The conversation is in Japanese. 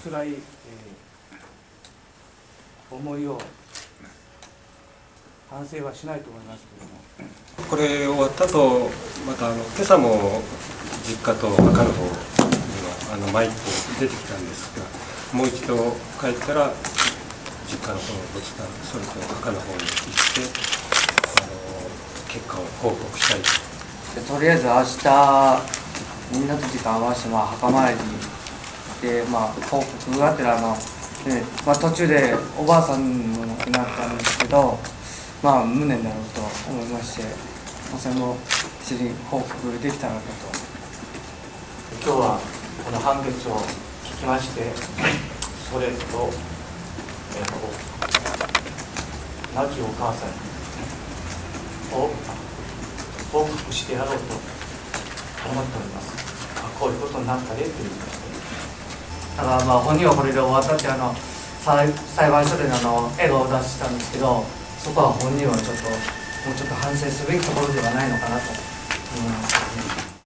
辛い、思いを反省はしないと思いますけども、 これ終わったとまた今朝も実家と赤の方にはマイク出てきたんですが、もう一度帰ったら実家の方の仏壇、それと赤の方に行って結果を報告したいと。 とりあえず明日みんなと時間合わせて墓参りで報告があって途中でおばあさんも亡くなったんですけど、無念だろうと思いまして、それも一緒に報告できたらなと。 今日はこの判決を聞きまして、それと、亡きお母さんを報告してやろうと思っております。こういうことになったでということで、だから本人はこれで終わったって裁判所で絵を出したんですけど、そこは本人はもうちょっと反省すべきところではないのかなと思います。